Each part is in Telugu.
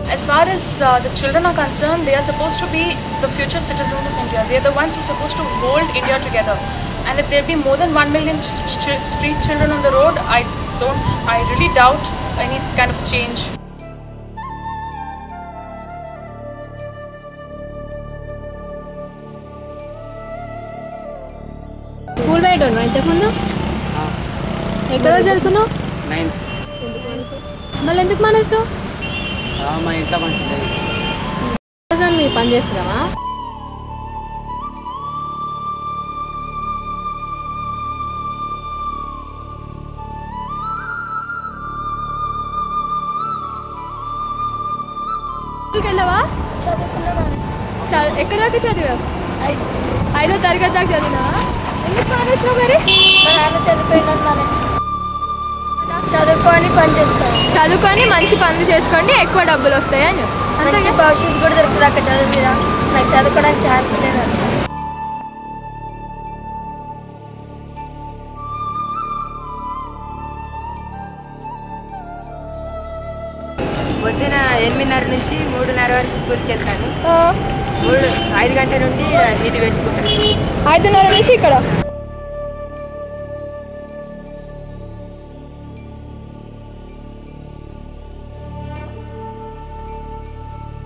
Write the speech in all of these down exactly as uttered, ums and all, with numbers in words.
As far as uh, the children are concerned, they are supposed to be the future citizens of India. They are the ones who are supposed to hold India together. And if there be more than one million ch street children on the road, I don't, I really doubt any kind of change. School way don't know. Entakundu? Ekkada చదువుకున్నావు? ninth. మళ్ళీ ఎందుకు మానేసావు? మా ఇంట్లో పని లేదు. అసలు మీ పని చేస్తున్నావా? వెళ్ళవా? ఎక్కడ దాకా చదివావు? ఐదో తరగతి దాకా చదివినావా? ఎందుకు మానేసావు మరి? మా నాన్న చనిపోయినారు. చదువుకొని పని చేసుకోవాలి. చదువుకొని మంచి పనులు చేసుకోండి, ఎక్కువ డబ్బులు వస్తాయి అని మంచి భవిష్యత్తు కూడా దొరుకుతుంది అక్కడ చదువు మీద. నాకు చదువుకోవడానికి ఛాన్స్ లేదు. పొద్దున ఎనిమిదిన్నర నుంచి మూడున్నర వరకు స్కూల్కి వెళ్తాను. మూడు ఐదు గంటల నుండి ఇది పెట్టుకుంటాను. ఐదున్నర నుంచి ఇక్కడ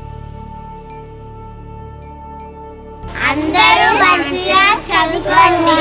అందరూ మంచిగా చదువుకోండి.